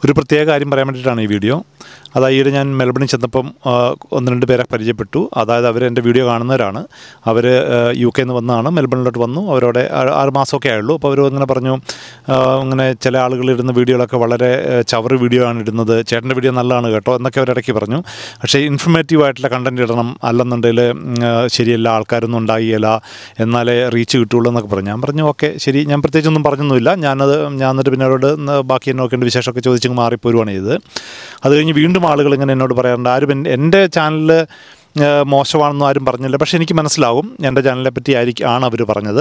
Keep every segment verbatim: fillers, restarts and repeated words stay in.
ഒരു പ്രത്യേക കാര്യം പറയാൻ വേണ്ടിയിട്ടാണ് ഈ വീഡിയോ. അതായത് ഞാൻ മെൽബണിൽ ചെന്നപ്പം ഒന്ന് രണ്ട് പേരെ പരിചയപ്പെട്ടു. അതായത് അവർ എൻ്റെ വീഡിയോ കാണുന്നവരാണ്. അവർ യു കെയിൽ നിന്ന് വന്നതാണ്, മെൽബണിലോട്ട് വന്നു. അവരോടെ ആറ് മാസമൊക്കെ ആയുള്ളൂ. അപ്പോൾ അവർ അങ്ങനെ പറഞ്ഞു, അങ്ങനെ ചില ആളുകൾ ഇടുന്ന വീഡിയോകളൊക്കെ വളരെ ചവറ് വീഡിയോ ആണ് ഇടുന്നത്, ചേട്ടൻ്റെ വീഡിയോ നല്ലതാണ് കേട്ടോ എന്നൊക്കെ അവരിടയ്ക്ക് പറഞ്ഞു. പക്ഷേ ഇൻഫർമേറ്റീവ് ആയിട്ടുള്ള കണ്ടൻറ് ഇടണം, അല്ലെന്നുണ്ടെങ്കിൽ ശരിയല്ല, ആൾക്കാരൊന്നും ഉണ്ടാകില്ല, എന്നാലേ റീച്ച് കിട്ടുള്ളൂ എന്നൊക്കെ പറഞ്ഞു. ഞാൻ പറഞ്ഞു ഓക്കെ ശരി, ഞാൻ പ്രത്യേകിച്ചൊന്നും പറഞ്ഞൊന്നുമില്ല. ഞാനത് ഞാൻ എന്നിട്ട് പിന്നെ അവരോട് ബാക്കി എന്നൊക്കെ വിശേഷമൊക്കെ ചോദിച്ച് മാറിപ്പോരുവാണ് ചെയ്തത്. അത് കഴിഞ്ഞ് വീണ്ടും ആളുകൾ ഇങ്ങനെ എന്നോട് പറയാറുണ്ട്, ആരും എൻ്റെ ചാനൽ മോശമാണെന്നും ആരും പറഞ്ഞില്ല, പക്ഷേ എനിക്ക് മനസ്സിലാവും എൻ്റെ ചാനലിനെ പറ്റി ആയിരിക്കും ആണ് അവർ പറഞ്ഞത്.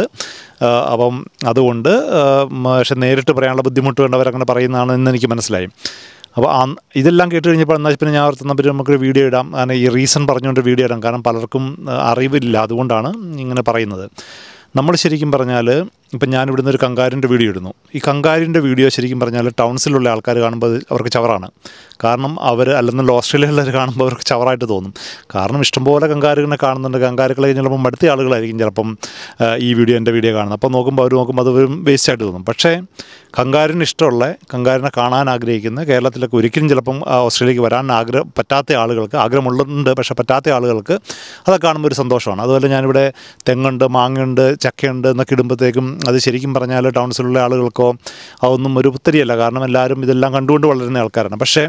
അപ്പം അതുകൊണ്ട് പക്ഷെ നേരിട്ട് പറയാനുള്ള ബുദ്ധിമുട്ട് വേണ്ടവരങ്ങനെ പറയുന്നതാണെന്ന് എനിക്ക് മനസ്സിലായി. അപ്പോൾ ഇതെല്ലാം കേട്ട് കഴിഞ്ഞപ്പോൾ എന്നാൽ പിന്നെ ഞാൻ ഓർത്തുന്നപ്പോൾ നമുക്കൊരു വീഡിയോ ഇടാം, കാരണം ഈ റീസൺ പറഞ്ഞുകൊണ്ട് വീഡിയോ ഇടാം, കാരണം പലർക്കും അറിവില്ല, അതുകൊണ്ടാണ് ഇങ്ങനെ പറയുന്നത്. നമ്മൾ ശരിക്കും പറഞ്ഞാൽ ഇപ്പം ഞാനിവിടുന്ന് ഒരു കങ്കാരിൻ്റെ വീഡിയോ ഇടുന്നു. ഈ കങ്കാരിൻ്റെ വീഡിയോ ശരിക്കും പറഞ്ഞാൽ ടൗൺസിലുള്ള ആൾക്കാർ കാണുമ്പോൾ അവർക്ക് ചവറാണ്. കാരണം അവർ അല്ലെന്നുള്ള ഓസ്ട്രേലിയയിലുള്ളവർ കാണുമ്പോൾ അവർക്ക് ചവറായിട്ട് തോന്നും. കാരണം ഇഷ്ടംപോലെ കങ്കാരുകളെ കാണുന്നുണ്ട്. കങ്കാരുക്കളെ ചിലപ്പം അടുത്ത ആളുകളായിരിക്കും ചിലപ്പം ഈ വീഡിയോ എൻ്റെ വീഡിയോ കാണുന്നത്. അപ്പോൾ നോക്കുമ്പോൾ അവർ നോക്കുമ്പോൾ അത് വെറും വേസ്റ്റായിട്ട് തോന്നും. പക്ഷേ കങ്കാരിന് ഇഷ്ടമുള്ള, കങ്കാരിനെ കാണാൻ ആഗ്രഹിക്കുന്ന, കേരളത്തിലൊക്കെ ഒരിക്കലും ചിലപ്പം ഓസ്ട്രേലിയക്ക് വരാൻ ആഗ്രഹം പറ്റാത്ത ആളുകൾക്ക്, ആഗ്രഹമുള്ളുണ്ട് പക്ഷേ പറ്റാത്ത ആളുകൾക്ക് അതൊക്കെ കാണുമ്പോൾ ഒരു സന്തോഷമാണ്. അതുപോലെ ഞാനിവിടെ തെങ്ങുണ്ട്, മാങ്ങയുണ്ട്, ചക്കയുണ്ട് എന്നൊക്കെ ഇടുമ്പോഴത്തേക്കും അത് ശരിക്കും പറഞ്ഞാൽ ടൗൺസിലുള്ള ആളുകൾക്കോ അതൊന്നും ഒരു പുത്തരിയല്ല. കാരണം എല്ലാവരും ഇതെല്ലാം കണ്ടുകൊണ്ട് വളരുന്ന ആൾക്കാരാണ്. പക്ഷേ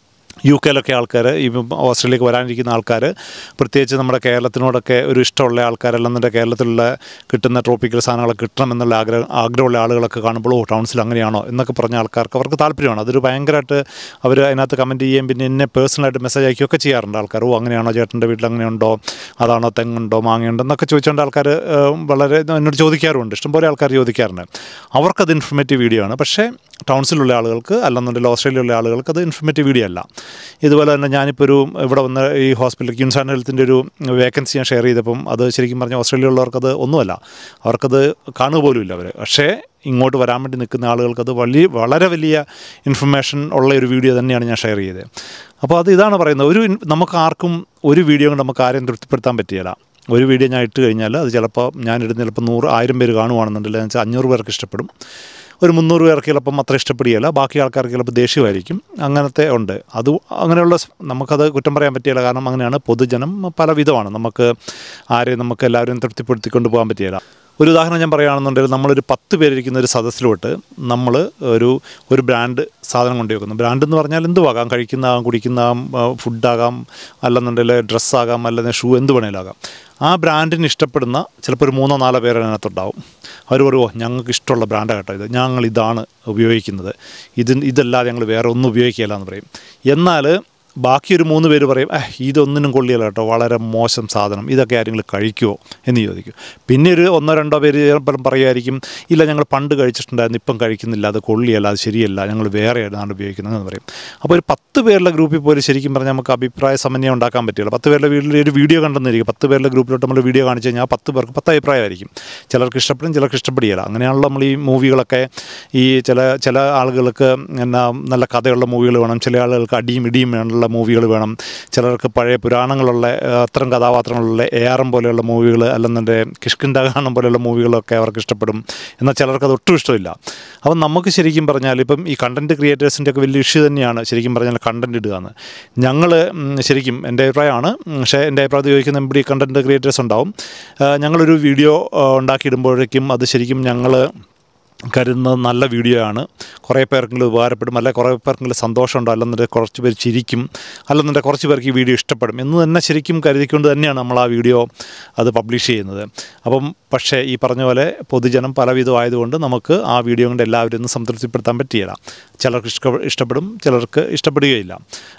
യു കെയിലൊക്കെ ആൾക്കാർ, ഈ ഓസ്ട്രേലിയക്ക് വരാനിരിക്കുന്ന ആൾക്കാർ, പ്രത്യേകിച്ച് നമ്മുടെ കേരളത്തിനോടൊക്കെ ഒരു ഇഷ്ടമുള്ള ആൾക്കാരല്ലെന്നുണ്ട്, കേരളത്തിലുള്ള കിട്ടുന്ന ട്രോപ്പിക്കൽ സാധനങ്ങളൊക്കെ കിട്ടണമെന്നുള്ള ആഗ്രഹം ആഗ്രഹമുള്ള ആളുകളൊക്കെ കാണുമ്പോൾ ഓ ടൗൺസിൽ അങ്ങനെയാണോ എന്നൊക്കെ പറഞ്ഞ ആൾക്കാർക്ക് അവർക്ക് താല്പര്യമാണ്. അതൊരു ഭയങ്കരമായിട്ട് അവർ അതിനകത്ത് കമൻറ്റ് ചെയ്യുകയും പിന്നെ എന്നെ പേഴ്സണലായിട്ട് മെസ്സേജ് അയക്കുകയൊക്കെ ചെയ്യാറുണ്ട് ആൾക്കാർ. ഓ അങ്ങനെയാണോ, ചേട്ടൻ്റെ വീട്ടിൽ അങ്ങനെയുണ്ടോ, അതാണോ, തെങ്ങുണ്ടോ, മാങ്ങയുണ്ടോ എന്നൊക്കെ ചോദിച്ചുകൊണ്ട് ആൾക്കാർ വളരെ എന്നോട് ചോദിക്കാറുണ്ട്. ഇഷ്ടംപോലെ ആൾക്കാർ ചോദിക്കാറുണ്ട്. അവർക്കത് ഇൻഫർമേറ്റീവ് വീഡിയോ ആണ്. പക്ഷേ ടൗൺസിലുള്ള ആളുകൾക്ക് അല്ലെന്നുണ്ടെങ്കിൽ ഓസ്ട്രേലിയയിലുള്ള ആളുകൾക്ക് അത് ഇൻഫർമേറ്റീവ് വീഡിയോ അല്ല. ഇതുപോലെ തന്നെ ഞാനിപ്പോൾ ഒരു ഇവിടെ വന്ന് ഈ ഹോസ്പിറ്റൽ ക്യൂൻസ് ആൻഡ് ഹെൽത്തിൻ്റെ ഒരു വേക്കൻസി ഞാൻ ഷെയർ ചെയ്തപ്പം അത് ശരിക്കും പറഞ്ഞാൽ ഓസ്ട്രേലിയയിലുള്ളവർക്കത് ഒന്നുമല്ല, അവർക്കത് കാണുക പോലുമില്ല അവർ. പക്ഷേ ഇങ്ങോട്ട് വരാൻ വേണ്ടി നിൽക്കുന്ന ആളുകൾക്കത് വലിയ വളരെ വലിയ ഇൻഫർമേഷൻ ഉള്ള ഒരു വീഡിയോ തന്നെയാണ് ഞാൻ ഷെയർ ചെയ്തത്. അപ്പോൾ അത് ഇതാണ് പറയുന്നത്, ഒരു നമുക്ക് ആർക്കും ഒരു വീഡിയോ കൊണ്ട് നമുക്ക് ആരെയും തൃപ്തിപ്പെടുത്താൻ പറ്റിയില്ല. ഒരു വീഡിയോ ഞാൻ ഇട്ട് കഴിഞ്ഞാൽ അത് ചിലപ്പോൾ ഞാനിടുന്ന ചിലപ്പോൾ നൂറ് ആയിരം പേര് കാണുവാണെന്നുണ്ടെങ്കിൽ എന്ന് വെച്ചാൽ അഞ്ഞൂറ് പേർക്ക് ഇഷ്ടപ്പെടും, ഒരു മുന്നൂറ് പേർക്ക് ചിലപ്പം അത്ര ഇഷ്ടപ്പെടുകയില്ല, ബാക്കി ആൾക്കാർക്ക് ചിലപ്പോൾ ദേഷ്യമായിരിക്കും. അങ്ങനത്തെ ഉണ്ട്. അത് അങ്ങനെയുള്ള നമുക്കത് കുറ്റം പറയാൻ പറ്റിയില്ല. കാരണം അങ്ങനെയാണ്, പൊതുജനം പല വിധമാണ്. നമുക്ക് ആരെയും നമുക്ക് എല്ലാവരെയും തൃപ്തിപ്പെടുത്തിക്കൊണ്ട് പോകാൻ പറ്റിയില്ല. ഒരു ഉദാഹരണം ഞാൻ പറയുകയാണെന്നുണ്ടെങ്കിൽ, നമ്മളൊരു പത്ത് പേരിരിക്കുന്ന ഒരു സദസ്സിലോട്ട് നമ്മൾ ഒരു ഒരു ബ്രാൻഡ് സാധനം കൊണ്ടു വെക്കുന്നു. ബ്രാൻഡ് എന്ന് പറഞ്ഞാൽ എന്തുവാകാം, കഴിക്കുന്നതാകാം, കുടിക്കുന്നതാകാം, ഫുഡാകാം, അല്ലെന്നുണ്ടെങ്കിൽ ഡ്രസ്സാകാം, അല്ലെങ്കിൽ ഷൂ, എന്ത് വേണേലാകാം. ആ ബ്രാൻഡിന് ഇഷ്ടപ്പെടുന്ന ചിലപ്പോൾ ഒരു മൂന്നോ നാലോ പേര് അതിനകത്തുണ്ടാവും. അവർ പറയുമോ ഞങ്ങൾക്ക് ഇഷ്ടമുള്ള ബ്രാൻഡാണ് കേട്ടോ ഇത്, ഞങ്ങൾ ഇതാണ് ഉപയോഗിക്കുന്നത്, ഇത് ഇതല്ലാതെ ഞങ്ങൾ വേറെ ഒന്നും ഉപയോഗിക്കില്ല എന്ന് പറയും. എന്നാൽ ബാക്കി ഒരു മൂന്ന് പേര് പറയും ഏഹ് ഇതൊന്നിനും കൊള്ളിയല്ല കേട്ടോ, വളരെ മോശം സാധനം, ഇതൊക്കെ ആരെങ്കിലും കഴിക്കുമോ എന്ന് ചോദിക്കും. പിന്നെ ഒരു ഒന്നോ രണ്ടോ പേര് ചിലപ്പം പറയുമായിരിക്കും ഇല്ല ഞങ്ങൾ പണ്ട് കഴിച്ചിട്ടുണ്ടായിരുന്നു, ഇപ്പം കഴിക്കുന്നില്ല, അത് കൊള്ളിയല്ല, അത് ശരിയല്ല, ഞങ്ങൾ വേറെ ഏതാണ് ഉപയോഗിക്കുന്നത് എന്ന് പറയും. അപ്പോൾ ഒരു പത്ത് പേരുടെ ഗ്രൂപ്പിൽ പോലും ശരിക്കും പറഞ്ഞാൽ നമുക്ക് അഭിപ്രായ സമന്വയം ഉണ്ടാക്കാൻ പറ്റില്ല. പത്ത് പേരുടെ വീട്ടിൽ ഒരു വീഡിയോ കണ്ടെന്നിരിക്കും, പത്ത് പേരുടെ ഗ്രൂപ്പിലോട്ട് നമ്മൾ വീഡിയോ കാണിച്ചു കഴിഞ്ഞാൽ പത്ത് പേർക്ക് പത്ത് അഭിപ്രായമായിരിക്കും. ചിലർക്ക് ഇഷ്ടപ്പെടും, ചിലർക്ക് ഇഷ്ടപ്പെടുകയില്ല. അങ്ങനെയാണല്ലോ നമ്മൾ ഈ മൂവികളൊക്കെ, ഈ ചില ചില ആളുകൾക്ക് എന്നാ നല്ല കഥയുള്ള മൂവികൾ വേണം, ചില ആളുകൾക്ക് അടിയും ഇടിയും വേണം മൂവികൾ വേണം, ചിലർക്ക് പഴയ പുരാണങ്ങളുള്ള അത്തരം കഥാപാത്രങ്ങളുള്ള എ ആർ എം പോലെയുള്ള മൂവികൾ, അല്ലെന്നുണ്ടെങ്കിൽ കിഷ്കിന്ധാകാനം പോലെയുള്ള മൂവികളൊക്കെ അവർക്ക് ഇഷ്ടപ്പെടും. എന്നാൽ ചിലർക്ക് അത് ഒട്ടും ഇഷ്ടമില്ല. അപ്പം നമുക്ക് ശരിക്കും പറഞ്ഞാൽ ഇപ്പം ഈ കണ്ടൻറ്റ് ക്രിയേറ്റേഴ്സിൻ്റെ ഒക്കെ വലിയ ഇഷ്യൂ തന്നെയാണ് ശരിക്കും പറഞ്ഞാൽ കണ്ടൻറ്റ് ഇടുക എന്ന്. ഞങ്ങൾ ശരിക്കും എൻ്റെ അഭിപ്രായമാണ്, പക്ഷേ എൻ്റെ അഭിപ്രായം ചോദിക്കുന്ന ഇവിടെ കണ്ടൻറ്റ് ക്രിയേറ്റേഴ്സ് ഉണ്ടാവും. ഞങ്ങളൊരു വീഡിയോ ഉണ്ടാക്കിയിടുമ്പോഴേക്കും അത് ശരിക്കും ഞങ്ങൾ കരുതുന്നത് നല്ല വീഡിയോ ആണ്, കുറേ പേർക്കെങ്കിലും ഉപകാരപ്പെടും, അല്ലെ കുറേ പേർക്കെങ്കിലും സന്തോഷമുണ്ടോ, അല്ലെന്നുണ്ടെങ്കിൽ കുറച്ച് പേര് ചിരിക്കും, അല്ലെന്നുണ്ടെങ്കിൽ കുറച്ച് പേർക്ക് ഈ വീഡിയോ ഇഷ്ടപ്പെടും എന്ന് തന്നെ ശരിക്കും കരുതിക്കൊണ്ട് തന്നെയാണ് നമ്മൾ ആ വീഡിയോ അത് പബ്ലിഷ് ചെയ്യുന്നത്. അപ്പം പക്ഷേ ഈ പറഞ്ഞ പോലെ പൊതുജനം പലവിധമായതുകൊണ്ട് നമുക്ക് ആ വീഡിയോ കൊണ്ട് എല്ലാവരും ഒന്നും സംതൃപ്തിപ്പെടുത്താൻ പറ്റിയില്ല. ചിലർക്ക് ഇഷ്ട ഇഷ്ടപ്പെടും ചിലർക്ക് ഇഷ്ടപ്പെടുകയില്ല.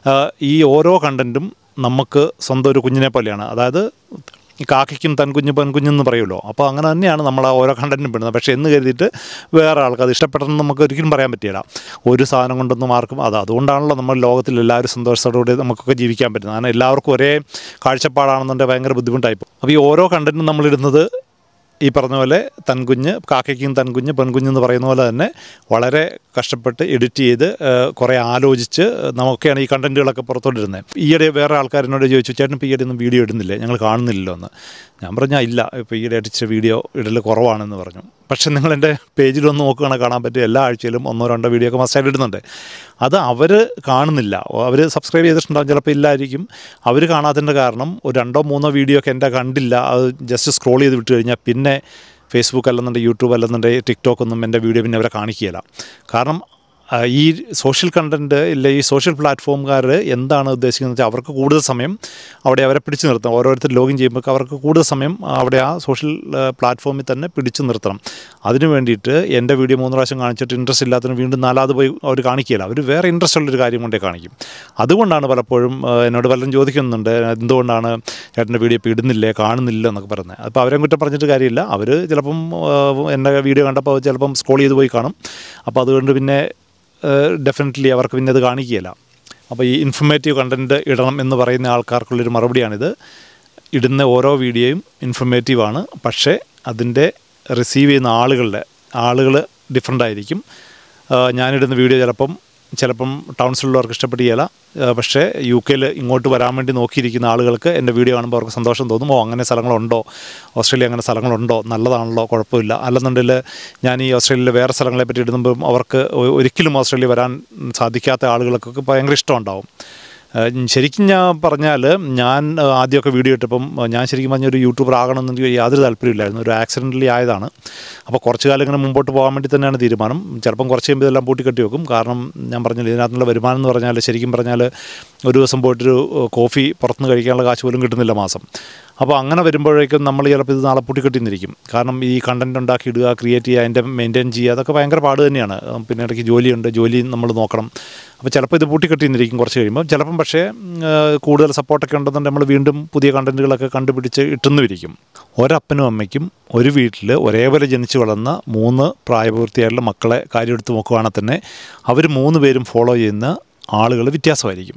ഈ ഓരോ കണ്ടൻറ്റും നമുക്ക് സ്വന്തം ഒരു കുഞ്ഞിനെ പോലെയാണ്. അതായത് ഈ കാക്കയ്ക്കും തൻകുഞ്ഞ് പെൺകുഞ്ഞെന്ന് പറയുമല്ലോ, അപ്പോൾ അങ്ങനെ തന്നെയാണ് നമ്മൾ ആ ഓരോ കണ്ടൻറ്റും പെടുന്നത്. പക്ഷേ എന്ന് കരുതിയിട്ട് വേറെ ആൾക്ക് അത് ഇഷ്ടപ്പെട്ടെന്ന് നമുക്ക് ഒരിക്കലും പറയാൻ പറ്റില്ല. ഒരു സാധനം കൊണ്ടൊന്നും ആർക്കും അത് അതുകൊണ്ടാണല്ലോ നമ്മൾ ലോകത്തിൽ എല്ലാവരും സന്തോഷത്തോടുകൂടി നമുക്കൊക്കെ ജീവിക്കാൻ പറ്റുന്നത്. കാരണം എല്ലാവർക്കും ഒരേ കാഴ്ചപ്പാടാണെന്നുണ്ടെങ്കിൽ ഭയങ്കര ബുദ്ധിമുട്ടായിപ്പോൾ. അപ്പോൾ ഈ ഓരോ കണ്ടൻറ്റും നമ്മളിടുന്നത് ഈ പറഞ്ഞ പോലെ തൻകുഞ്ഞ്, കാക്കയ്ക്കും തൻകുഞ്ഞ് പെൺകുഞ്ഞെന്ന് പറയുന്ന പോലെ തന്നെ വളരെ കഷ്ടപ്പെട്ട് എഡിറ്റ് ചെയ്ത് കുറേ ആലോചിച്ച് നമുക്കൊക്കെയാണ് ഈ കണ്ടൻറ്റുകളൊക്കെ പുറത്തോട്ടിരുന്നത്. ഈയിടെ വേറെ ആൾക്കാരെന്നോട് ചോദിച്ചു ചേട്ടൻ ഇപ്പോൾ ഈയിടെ ഒന്നും വീഡിയോ ഇടുന്നില്ലേ, ഞങ്ങൾ കാണുന്നില്ലല്ലോ എന്ന്. ഞാൻ പറഞ്ഞാൽ ഇല്ല, ഇപ്പോൾ ഈയിടെ അടിച്ച വീഡിയോ ഇടൽ കുറവാണെന്ന് പറഞ്ഞു. പക്ഷെ നിങ്ങളെൻ്റെ പേജിലൊന്ന് നോക്കുകയാണെങ്കിൽ കാണാൻ പറ്റും എല്ലാ ആഴ്ചയിലും ഒന്നോ രണ്ടോ വീഡിയോ ഒക്കെ മസ്റ്റായിട്ട് ഇടുന്നുണ്ട്. അത് അവർ കാണുന്നില്ല. അവർ സബ്സ്ക്രൈബ് ചെയ്തിട്ടുണ്ടാകും, ചിലപ്പോൾ ഇല്ലായിരിക്കും. അവർ കാണാത്തതിൻ്റെ കാരണം ഒരു രണ്ടോ മൂന്നോ വീഡിയോ ഒക്കെ എൻ്റെ കണ്ടില്ല, അത് ജസ്റ്റ് സ്ക്രോൾ ചെയ്ത് വിട്ട് കഴിഞ്ഞാൽ പിന്നെ ഫേസ്ബുക്ക് അല്ലെന്നുണ്ടെങ്കിൽ യൂട്യൂബ് അല്ലെന്നുണ്ടെങ്കിൽ ടിക്ടോക്ക് ഒന്നും എൻ്റെ വീഡിയോ പിന്നെ അവരെ കാണിക്കുകയില്ല. കാരണം ഈ സോഷ്യൽ കണ്ടൻറ്റ് ഇല്ല, ഈ സോഷ്യൽ പ്ലാറ്റ്ഫോമുകാർ എന്താണ് ഉദ്ദേശിക്കുന്നത് വെച്ചാൽ അവർക്ക് കൂടുതൽ സമയം അവിടെ അവരെ പിടിച്ചു നിർത്തണം. ഓരോരുത്തർ ലോഗിൻ ചെയ്യുമ്പോൾ അവർക്ക് കൂടുതൽ സമയം അവിടെ ആ സോഷ്യൽ പ്ലാറ്റ്ഫോമിൽ തന്നെ പിടിച്ചു നിർത്തണം. അതിന് വേണ്ടിയിട്ട് എൻ്റെ വീഡിയോ മൂന്ന് പ്രാവശ്യം കാണിച്ചിട്ട് ഇൻട്രസ്റ്റ് ഇല്ലാത്തതിന് വീണ്ടും നാലാമത് പോയി അവർ കാണിക്കുകയില്ല. അവർ വേറെ ഇൻട്രസ്റ്റ് ഉള്ളൊരു കാര്യം കൊണ്ടേ കാണിക്കും. അതുകൊണ്ടാണ് പലപ്പോഴും എന്നോട് പലരും ചോദിക്കുന്നുണ്ട്, എന്തുകൊണ്ടാണ് ചേട്ടൻ്റെ വീഡിയോ ഇപ്പോൾ ഇടുന്നില്ലേ, കാണുന്നില്ല എന്നൊക്കെ പറയുന്നത്. അപ്പോൾ അവരെ കുറ്റം പറഞ്ഞിട്ട് കാര്യമില്ല. അവർ ചിലപ്പം എൻ്റെ വീഡിയോ കണ്ടപ്പോൾ ചിലപ്പം സ്ക്രോൾ ചെയ്ത് പോയി കാണും. അപ്പോൾ അതുകൊണ്ട് പിന്നെ ഡെഫിനറ്റ്ലി അവർക്ക് പിന്നെ അത് കാണിക്കുകയില്ല. അപ്പോൾ ഈ ഇൻഫർമേറ്റീവ് കണ്ടൻറ്റ് ഇടണം എന്ന് പറയുന്ന ആൾക്കാർക്കുള്ളൊരു മറുപടിയാണിത്. ഇടുന്ന ഓരോ വീഡിയോയും ഇൻഫർമേറ്റീവാണ്, പക്ഷേ അതിൻ്റെ റിസീവ് ചെയ്യുന്ന ആളുകളുടെ ആളുകൾ ഡിഫറെൻ്റ് ആയിരിക്കും. ഞാനിടുന്ന വീഡിയോ ചിലപ്പം ചിലപ്പം ടൗൺസിലുള്ളവർക്ക് ഇഷ്ടപ്പെടുകയില്ല. പക്ഷേ യു കെയിൽ ഇങ്ങോട്ട് വരാൻ വേണ്ടി നോക്കിയിരിക്കുന്ന ആളുകൾക്ക് എൻ്റെ വീഡിയോ കാണുമ്പോൾ അവർക്ക് സന്തോഷം തോന്നും. ഓ, അങ്ങനെ സ്ഥലങ്ങളുണ്ടോ, ഓസ്ട്രേലിയ അങ്ങനെ സ്ഥലങ്ങളുണ്ടോ, നല്ലതാണല്ലോ, കുഴപ്പമില്ല. അല്ലെന്നുണ്ടെങ്കിൽ ഞാൻ ഈ ഓസ്ട്രേലിയയിലെ വേറെ സ്ഥലങ്ങളെ പറ്റി ഇടുമ്പോൾ അവർക്ക് ഒരിക്കലും ഓസ്ട്രേലിയ വരാൻ സാധിക്കാത്ത ആളുകൾക്കൊക്കെ ഭയങ്കര ഇഷ്ടമുണ്ടാവും. ശരിക്കും ഞാൻ പറഞ്ഞാൽ ഞാൻ ആദ്യമൊക്കെ വീഡിയോ ഇട്ടപ്പം ഞാൻ ശരിക്കും പറഞ്ഞൊരു യൂട്യൂബർ ആകണമെന്ന് യാതൊരു താല്പര്യമില്ലായിരുന്നു. ഒരു ആക്സിഡൻ്റലി ആയതാണ്. അപ്പോൾ കുറച്ച് കാലം ഇങ്ങനെ മുമ്പോട്ട് പോകാൻ വേണ്ടി തന്നെയാണ് തീരുമാനം. ചിലപ്പം കുറച്ച് കഴിയുമ്പോൾ ഇതെല്ലാം പൂട്ടിക്കെട്ടി വെക്കും. കാരണം ഞാൻ പറഞ്ഞില്ല, ഇതിനകത്തുള്ള വരുമാനം എന്ന് പറഞ്ഞാൽ ശരിക്കും പറഞ്ഞാൽ ഒരു ദിവസം പോയിട്ടൊരു കോഫി പുറത്തുനിന്ന് കഴിക്കാനുള്ള കാശ് പോലും കിട്ടുന്നില്ല മാസം. അപ്പോൾ അങ്ങനെ വരുമ്പോഴേക്കും നമ്മൾ ചിലപ്പോൾ ഇത് നാളെ പൂട്ടിക്കെട്ടിന്നിരിക്കും. കാരണം ഈ കണ്ടൻറ്റ് ഉണ്ടാക്കി ഇടുക, ക്രിയേറ്റ് ചെയ്യുക, അതിൻ്റെ മെയിൻറ്റെയിൻ ചെയ്യുക, അതൊക്കെ ഭയങ്കര പാട് തന്നെയാണ്. പിന്നെ ഇടയ്ക്ക് ജോലിയുണ്ട്, ജോലി നമ്മൾ നോക്കണം. അപ്പോൾ ചിലപ്പോൾ ഇത് പൂട്ടിക്കെട്ടിന്നിരിക്കും കുറച്ച് കഴിയുമ്പോൾ. ചിലപ്പം പക്ഷേ കൂടുതൽ സപ്പോർട്ടൊക്കെ ഉണ്ടെന്നുണ്ടെങ്കിൽ നമ്മൾ വീണ്ടും പുതിയ കണ്ടൻറ്റുകളൊക്കെ കണ്ടുപിടിച്ച് ഇട്ടുന്നുമിരിക്കും. ഒരപ്പനും അമ്മയ്ക്കും ഒരു വീട്ടിൽ ഒരേപോലെ ജനിച്ചു വളർന്ന മൂന്ന് പ്രായപൂർത്തിയായിട്ടുള്ള മക്കളെ കാര്യം എടുത്ത് നോക്കുകയാണെങ്കിൽ തന്നെ അവർ മൂന്ന് പേരും ഫോളോ ചെയ്യുന്ന ആളുകൾ വ്യത്യാസമായിരിക്കും.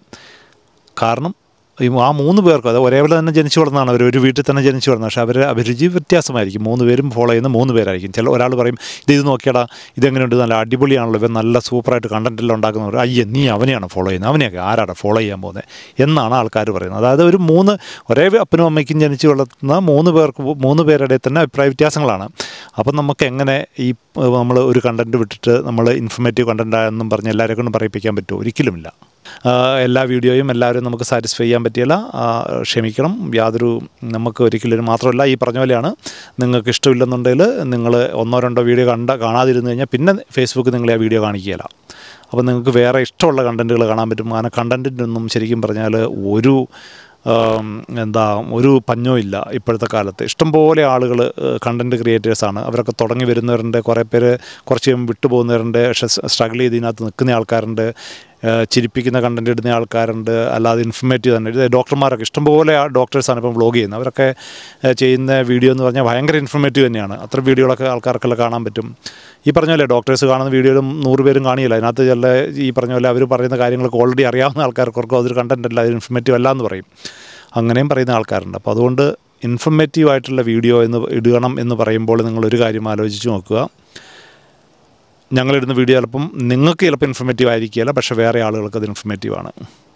കാരണം ആ മൂന്ന് പേർക്കും അത് ഒരേപോലെ തന്നെ ജനിച്ചു വളർന്നതാണ്, അവർ ഒരു വീട്ടിൽ തന്നെ ജനിച്ചു വളർന്നത്. പക്ഷേ അവരുടെ അഭിരുചി വ്യത്യാസമായിരിക്കും. മൂന്ന് പേരും ഫോളോ ചെയ്യുന്ന മൂന്ന് പേരായിരിക്കും. ചില ഒരാൾ പറയും, ഇത് ഇത് നോക്കിയാടാ, ഇതെങ്ങനെയുണ്ട്, നല്ല അടിപൊളിയാണല്ലോ, ഇവൻ നല്ല സൂപ്പറായിട്ട് കണ്ടൻറ്റെല്ലാം ഉണ്ടാക്കുന്നവർ, അയ്യ നീ അവനെയാണ് ഫോളോ ചെയ്യുന്നത്, അവനെയൊക്കെ ആരാടാ ഫോളോ ചെയ്യാൻ പോകുന്നത് എന്നാണ് ആൾക്കാർ പറയുന്നത്. അതായത് ഒരു മൂന്ന് ഒരേ അപ്പനും അമ്മയ്ക്കും ജനിച്ചു വളർത്തുന്ന മൂന്ന് പേർക്ക് മൂന്ന് പേരുടെ തന്നെ അഭിപ്രായ വ്യത്യാസങ്ങളാണ്. അപ്പം നമുക്ക് എങ്ങനെ ഈ നമ്മൾ ഒരു കണ്ടൻറ്റ് വിട്ടിട്ട് നമ്മൾ ഇൻഫർമേറ്റീവ് കണ്ടൻറ്റാണെന്നും പറഞ്ഞ് എല്ലാവരെ കൊണ്ടും പറയിപ്പിക്കാൻ പറ്റുമോ? ഒരിക്കലുമില്ല. എല്ലാ വീഡിയോയും എല്ലാവരും നമുക്ക് സാറ്റിസ്ഫൈ ചെയ്യാൻ പറ്റിയില്ല, ക്ഷമിക്കണം. യാതൊരു നമുക്ക് ഒരിക്കലും മാത്രമല്ല, ഈ പറഞ്ഞ പോലെയാണ്, നിങ്ങൾക്ക് ഇഷ്ടമില്ലെന്നുണ്ടെങ്കിൽ നിങ്ങൾ ഒന്നോ രണ്ടോ വീഡിയോ കണ്ട കാണാതിരുന്നു കഴിഞ്ഞാൽ പിന്നെ ഫേസ്ബുക്ക് നിങ്ങളെ ആ വീഡിയോ കാണിക്കുകയില്ല. അപ്പോൾ നിങ്ങൾക്ക് വേറെ ഇഷ്ടമുള്ള കണ്ടൻറ്റുകൾ കാണാൻ പറ്റും. അങ്ങനെ കണ്ടൻറ്റിനൊന്നും ശരിക്കും പറഞ്ഞാൽ ഒരു എന്താ ഒരു പഞ്ഞോ ഇല്ല ഇപ്പോഴത്തെ കാലത്ത്. ഇഷ്ടംപോലെ ആളുകൾ കണ്ടൻറ്റ് ക്രിയേറ്റേഴ്സാണ്. അവരൊക്കെ തുടങ്ങി വരുന്നവരുണ്ട്, കുറേ പേര് കുറച്ച് വിട്ടുപോകുന്നവരുണ്ട്, പക്ഷേ സ്ട്രഗിൾ ചെയ്ത് ഇതിനകത്ത് നിൽക്കുന്ന ആൾക്കാരുണ്ട്, ചിരിപ്പിക്കുന്ന കണ്ടൻറ്റ് ഇടുന്ന ആൾക്കാരുണ്ട്, അല്ലാതെ ഇൻഫർമേറ്റീവ് തന്നെ. ഇത് ഡോക്ടർമാരൊക്കെ ഇഷ്ടംപോലെ ഡോക്ടേഴ്സാണ് ഇപ്പം വ്ളോഗ് ചെയ്യുന്നത്. അവരൊക്കെ ചെയ്യുന്ന വീഡിയോ എന്ന് പറഞ്ഞാൽ ഭയങ്കര ഇൻഫർമേറ്റീവ് തന്നെയാണ്. അത്ര വീഡിയോകളൊക്കെ ആൾക്കാർക്കെല്ലാം കാണാൻ പറ്റും. ഈ പറഞ്ഞ പോലെ ഡോക്ടേഴ്സ് കാണുന്ന വീഡിയോയിലും നൂറ് പേരും കാണിയില്ല. അതിനകത്ത് ചില ഈ പറഞ്ഞ പോലെ അവർ പറയുന്ന കാര്യങ്ങളൊക്കെ ഓൾറെഡി അറിയാവുന്ന ആൾക്കാർക്കൊക്കെ അതൊരു കണ്ടൻറ്റ് അല്ല, അത് ഇൻഫർമേറ്റീവ് അല്ല എന്ന് പറയും. അങ്ങനെയും പറയുന്ന ആൾക്കാരുണ്ട്. അപ്പോൾ അതുകൊണ്ട് ഇൻഫർമേറ്റീവ് ആയിട്ടുള്ള വീഡിയോ എന്ന് ഇടണം എന്ന് പറയുമ്പോൾ നിങ്ങളൊരു കാര്യം ആലോചിച്ച് നോക്കുക. ഞങ്ങളിടുന്ന വീഡിയോ ചിലപ്പം നിങ്ങൾക്ക് ചിലപ്പോൾ ഇൻഫർമേറ്റീവ് ആയിരിക്കില്ല, പക്ഷേ വേറെ ആളുകൾക്ക് അത് ഇൻഫർമേറ്റീവാണ്.